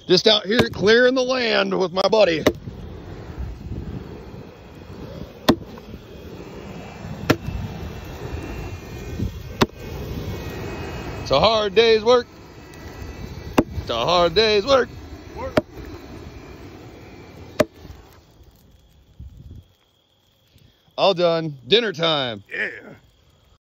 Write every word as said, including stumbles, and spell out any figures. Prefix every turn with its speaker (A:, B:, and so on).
A: Just out here clearing the land with my buddy. It's a hard day's work. It's a hard day's work. Work. All done. Dinner time.
B: Yeah.